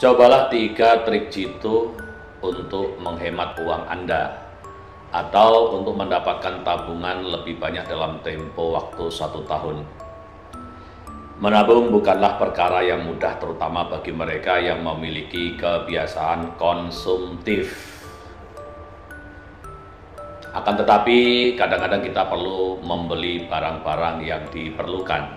Cobalah 3 trik jitu untuk menghemat uang Anda atau untuk mendapatkan tabungan lebih banyak dalam tempo waktu 1 tahun. Menabung bukanlah perkara yang mudah, terutama bagi mereka yang memiliki kebiasaan konsumtif. Akan tetapi, kadang-kadang kita perlu membeli barang-barang yang diperlukan.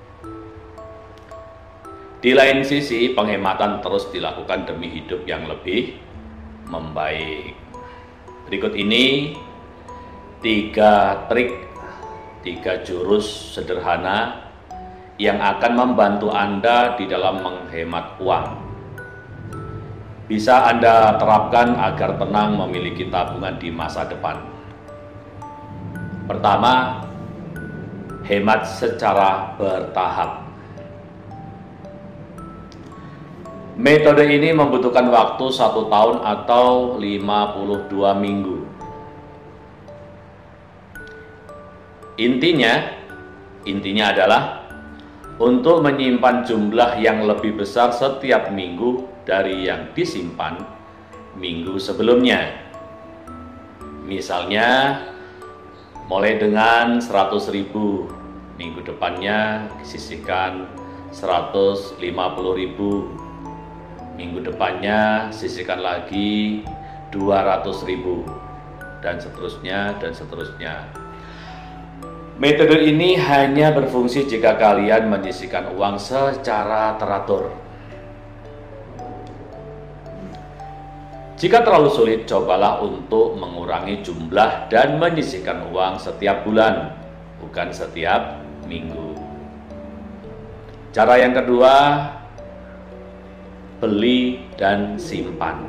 Di lain sisi, penghematan terus dilakukan demi hidup yang lebih membaik. Berikut ini 3 trik, 3 jurus sederhana yang akan membantu Anda di dalam menghemat uang. Bisa Anda terapkan agar tenang memiliki tabungan di masa depan. Pertama, hemat secara bertahap. Metode ini membutuhkan waktu 1 tahun atau 52 minggu. Intinya adalah untuk menyimpan jumlah yang lebih besar setiap minggu dari yang disimpan minggu sebelumnya. Misalnya, mulai dengan 100.000, minggu depannya sisihkan 150.000. Minggu depannya sisihkan lagi 200.000 dan seterusnya dan seterusnya. Metode ini hanya berfungsi jika kalian menyisihkan uang secara teratur. Jika terlalu sulit, cobalah untuk mengurangi jumlah dan menyisihkan uang setiap bulan, bukan setiap minggu. Cara yang kedua, beli dan simpan.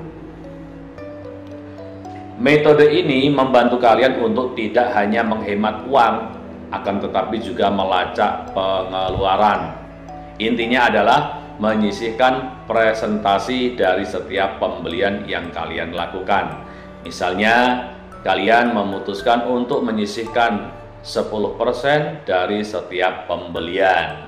Metode ini membantu kalian untuk tidak hanya menghemat uang, akan tetapi juga melacak pengeluaran. Intinya adalah menyisihkan presentasi dari setiap pembelian yang kalian lakukan. Misalnya, kalian memutuskan untuk menyisihkan 10% dari setiap pembelian.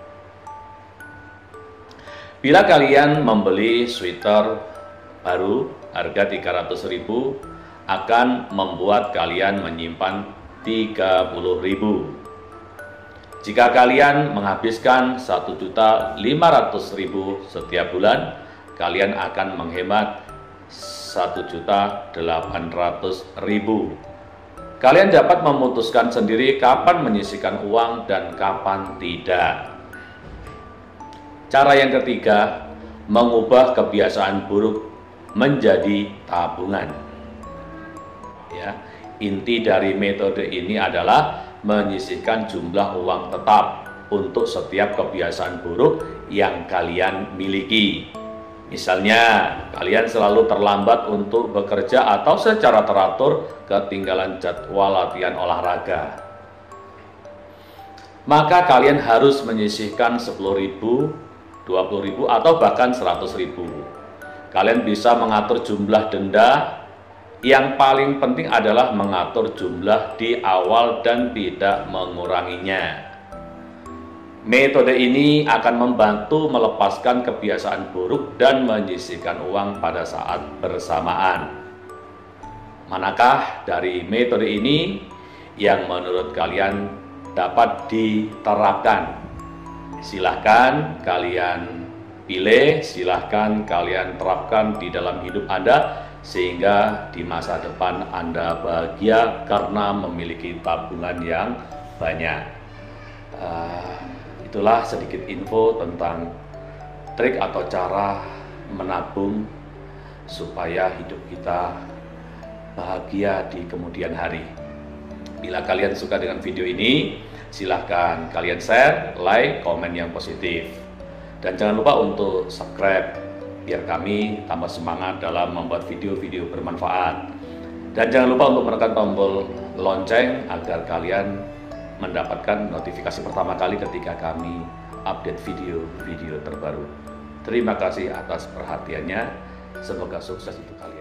Bila kalian membeli sweater baru harga 300.000, akan membuat kalian menyimpan 30.000. Jika kalian menghabiskan 1.500.000 setiap bulan, kalian akan menghemat 1.800.000. Kalian dapat memutuskan sendiri kapan menyisihkan uang dan kapan tidak. Cara yang ketiga, mengubah kebiasaan buruk menjadi tabungan. Ya, inti dari metode ini adalah menyisihkan jumlah uang tetap untuk setiap kebiasaan buruk yang kalian miliki. Misalnya, kalian selalu terlambat untuk bekerja atau secara teratur ketinggalan jadwal latihan olahraga. Maka kalian harus menyisihkan 10.000, 20.000 atau bahkan 100.000. Kalian bisa mengatur jumlah denda. Yang paling penting adalah mengatur jumlah di awal dan tidak menguranginya. Metode ini akan membantu melepaskan kebiasaan buruk dan menyisihkan uang pada saat bersamaan. Manakah dari metode ini yang menurut kalian dapat diterapkan? Silahkan kalian pilih, silahkan kalian terapkan di dalam hidup Anda, sehingga di masa depan Anda bahagia karena memiliki tabungan yang banyak. Itulah sedikit info tentang trik atau cara menabung supaya hidup kita bahagia di kemudian hari. Bila kalian suka dengan video ini, silahkan kalian share, like, komen yang positif. Dan jangan lupa untuk subscribe, biar kami tambah semangat dalam membuat video-video bermanfaat. Dan jangan lupa untuk menekan tombol lonceng agar kalian mendapatkan notifikasi pertama kali ketika kami update video-video terbaru. Terima kasih atas perhatiannya, semoga sukses untuk kalian.